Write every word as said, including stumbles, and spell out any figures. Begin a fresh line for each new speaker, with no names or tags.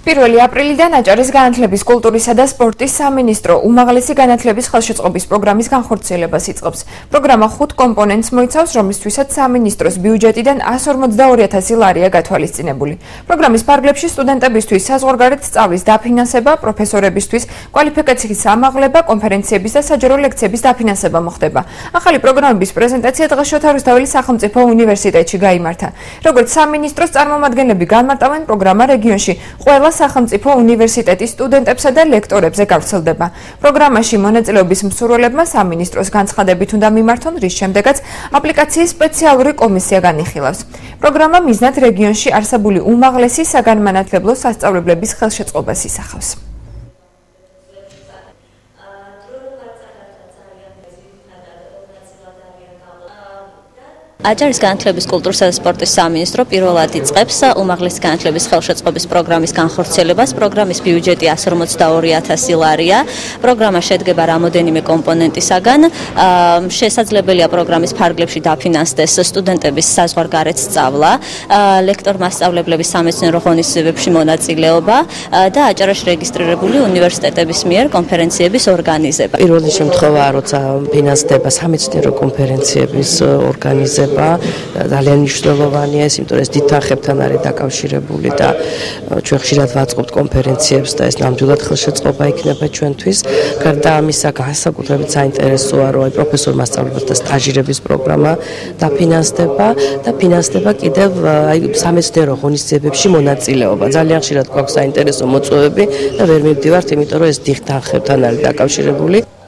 პირველი აპრილიდან აჭარის განათლების, კულტურისა და სპორტის სამინისტრო უმაღლესი განათლების ხელშეწყობის პროგრამის განხორციელებას იწყებს. პროგრამა ხუთ კომპონენტს მოიცავს, რომლისთვისაც სამინისტროს ბიუჯეტიდან εκατს ორმოცდაორი ათასი ლარია გათვალისწინებული. პროგრამის ფარგლებში სტუდენტებისთვის საზღვარგარეთ სწავლის დაფინანსება, პროფესორებისთვის კვალიფიკაციის ამაღლება, კონფერენციების და საჯარო ლექციების დაფინანსება მოხდება. ახალი პროგრამების პრეზენტაცია დღეს შოთა რუსთაველის სახელმწიფო უნივერსიტეტში გაიმართა. როგორც სამინისტროს წარმომადგენლები განმარტავენ, პროგრამა რეგიონში ყველა სახელმწიფო უნივერსიტეტის სტუდენტებსა და ლექტორებზე გავრცელდება. პროგრამაში მონაწილეობის მსურველებმა სამინისტროს განცხადებით უნდა მიმართონ, რის შემდეგაც აპლიკაციის სპეციალური კომისია განიხილავს. პროგრამა მიზნად რეგიონში არსებული უმაღლესი საგანმანათლებლო სასწავლებლების ხელშეწყობას ისახავს.
აჭარის განათლების, კულტურისა და სპორტის სამინისტრო პირველად იწყებს უმაღლესი განათლების ხელშეწყობის პროგრამის განხორციელებას. პროგრამის ბიუჯეტი εκατს ორმოცდაორი ათასი ლარია. პროგრამა შედგება რამოდენიმე კომპონენტისაგან. შესაძლებელია პროგრამის ფარგლებში დაფინანსდეს სტუდენტების საზღვარგარეთ სწავლა, ლექტორ-მასწავლებლების სამეცნიერო ღონისძიებებში მონაწილეობა და აჭარაში რეგისტრირებული უნივერსიტეტების მიერ კონფერენციების ორგანიზება.
პირველი შემთხვევაა, როცა ფინანსდება სამეცნიერო კონფერენციების ორგანიზება. ძალიან მნიშვნელოვანია ეს, იმიტომ რომ ეს დიდ თანხებთან არის დაკავშირებული და ჩვენ ხშირად ვაწყობთ კონფერენციებს და ეს ნამდვილად ხელშეწყობა იქნება ჩვენთვის. გარდა ამისა, განსაკუთრებით საინტერესოა, რომ აი პროფესორ-მასწავლებელთა სტაჟირების პროგრამა დაფინანსდება და ფინანსდება კიდევ აი სამეცნიერო ღონისძიებებში მონაწილეობა. ძალიან ხშირად გვაქვს საინტერესო მოწვევები და ვერ მივდივართ, იმიტომ რომ ეს დიდ თანხებთან არის დაკავშირებული.